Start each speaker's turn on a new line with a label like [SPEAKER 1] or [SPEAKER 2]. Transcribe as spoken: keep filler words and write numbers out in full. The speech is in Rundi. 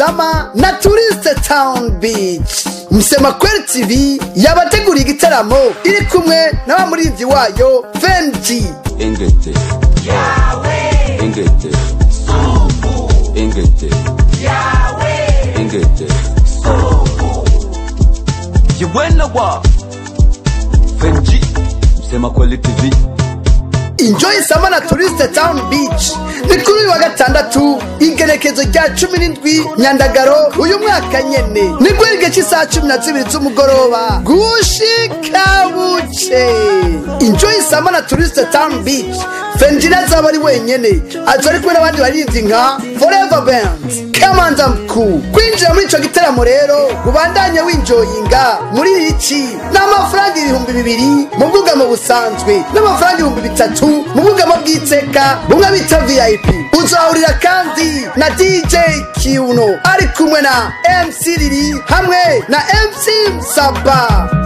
[SPEAKER 1] Sama na Touriste Town Beach. Msema Kweli T V yabateguriye igitaramo iri kumwe n'abamuririmbyi wayo Fenji.
[SPEAKER 2] Ingete Yahweh, Ingete Subu, Ingete Yahweh, Ingete Subu. You win wa Fenji. Msema Kweli T V.
[SPEAKER 1] Enjoy Sama na Touriste Town Beach ni kuri uyu wa gatandatu igerekezo rya cumi n'indwi Nyandagaro uyu mwaka nyene ni gwirige cy'isaha cumi na zibiri z'umugoroba gushika buce. Enjoy Sama na Touriste Town Beach. Fenji nazaba ari wenyene azari kumwe n'abandi baririmbyi nka Forever Band, Kamanza Mkuu. Kwinjira muri ico gitaramo rero ubandanye winjoyinga muri iki n'amafaranga ibihumbi bibiri mu bwugamo busanzwe n'amafaranga ibihumbi bitatu mu bwugamo bw'iteka bumwe bita V I P. Uzahurira kandi na D J Kiuno ari kumwe na M C Lili hamwe na M C Saba.